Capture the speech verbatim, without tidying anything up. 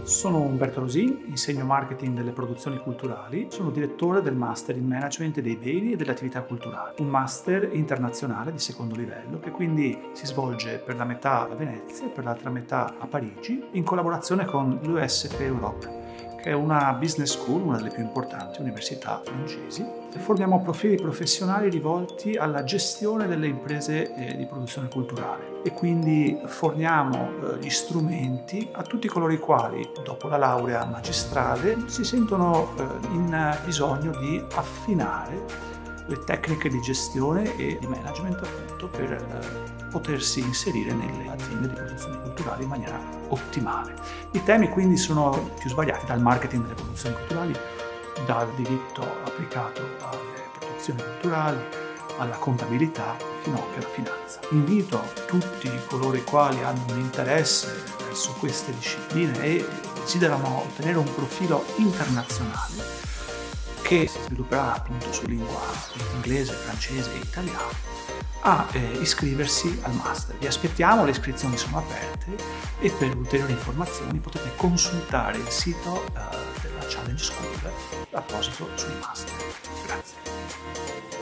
Sono Umberto Rosin, insegno marketing delle produzioni culturali, sono direttore del Master in Management dei beni e delle attività culturali, un master internazionale di secondo livello che quindi si svolge per la metà a Venezia e per l'altra metà a Parigi in collaborazione con l'U S P Europe, che è una business school, una delle più importanti università francesi. Formiamo profili professionali rivolti alla gestione delle imprese eh, di produzione culturale e quindi forniamo eh, gli strumenti a tutti coloro i quali, dopo la laurea magistrale, si sentono eh, in bisogno di affinare le tecniche di gestione e di management appunto per eh, potersi inserire nelle aziende di produzione culturale in maniera ottimale. I temi quindi sono più svariati, dal marketing delle produzioni culturali, dal diritto applicato alle produzioni culturali, alla contabilità, fino anche alla finanza. Invito tutti coloro i quali hanno un interesse verso queste discipline e desiderano ottenere un profilo internazionale che si svilupperà appunto su lingua inglese, francese e italiano, a eh, iscriversi al master. Vi aspettiamo, le iscrizioni sono aperte e per ulteriori informazioni potete consultare il sito eh, della Challenge School apposito sui master. Grazie.